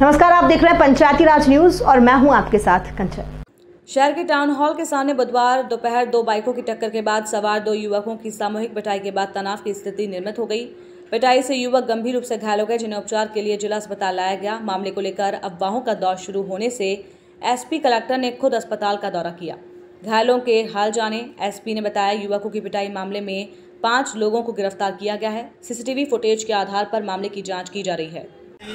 नमस्कार, आप देख रहे हैं पंचायती राज न्यूज और मैं हूं आपके साथ कंचन। शहर के टाउन हॉल के सामने बुधवार दोपहर 2 बाइकों की टक्कर के बाद सवार 2 युवकों की सामूहिक पिटाई के बाद तनाव की स्थिति निर्मित हो गई। पिटाई से युवक गंभीर रूप से घायल हो गए, जिन्हें उपचार के लिए जिला अस्पताल लाया गया। मामले को लेकर अफवाहों का दौर शुरू होने से एसपी कलेक्टर ने खुद अस्पताल का दौरा किया। घायलों के हाल जाने एसपी ने बताया, युवकों की पिटाई मामले में 5 लोगों को गिरफ्तार किया गया है। सीसीटीवी फुटेज के आधार पर मामले की जाँच की जा रही है।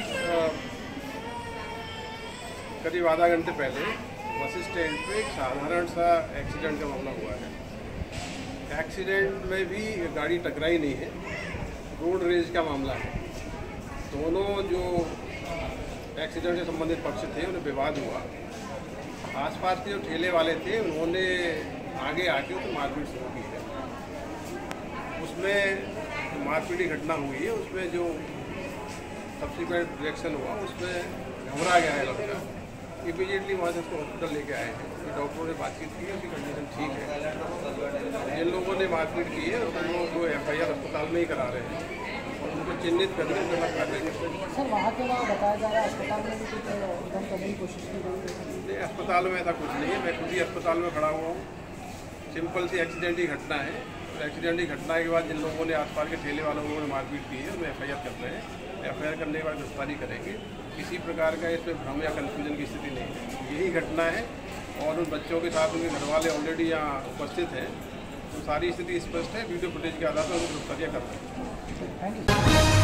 करीब आधा घंटे पहले बस स्टैंड पे एक साधारण सा एक्सीडेंट का मामला हुआ है। एक्सीडेंट में भी गाड़ी टकराई नहीं है, रोड रेज का मामला है। दोनों जो एक्सीडेंट से संबंधित पक्ष थे उन्हें विवाद हुआ। आसपास के जो ठेले वाले थे उन्होंने आगे आके उनको मारपीट शुरू की है। उसमें मारपीट की घटना हुई है, उसमें जो सब्सिक्वेंट रिएक्शन हुआ उसमें घबरा गया है लड़का। इमीडिएटली वहाँ से उसको हॉस्पिटल लेके आए हैं। डॉक्टरों ने बातचीत की, उसकी कंडीशन ठीक है। जिन लोगों ने मारपीट की है उन लोगों को FIR अस्पताल में ही करा रहे हैं और उनको चिन्हित करके जमा कर रहे हैं। सर, वहाँ के बाद बताया जा रहा है अस्पताल में भी कुछ दम करने की कोशिश की गई है। नहीं, अस्पताल में ऐसा कुछ नहीं है। मैं खुद ही अस्पताल में खड़ा हुआ हूँ। सिंपल सी एक्सीडेंट की घटना है। एक्सीडेंट की घटना के बाद जिन लोगों ने आसपास के ठेले वालों ने मारपीट की है उन्हें FIR कर रहे हैं। FIR करने के बाद गिरफ्तारी करेंगे। किसी प्रकार का इसमें भ्रम या कन्फ्यूजन की स्थिति नहीं है। यही घटना है और उन बच्चों के साथ उनके घर वाले ऑलरेडी यहाँ उपस्थित हैं, तो सारी स्थिति स्पष्ट है। वीडियो फुटेज के आधार पर उनको गिरफ्तारियाँ कर रहे हैं। Thank you.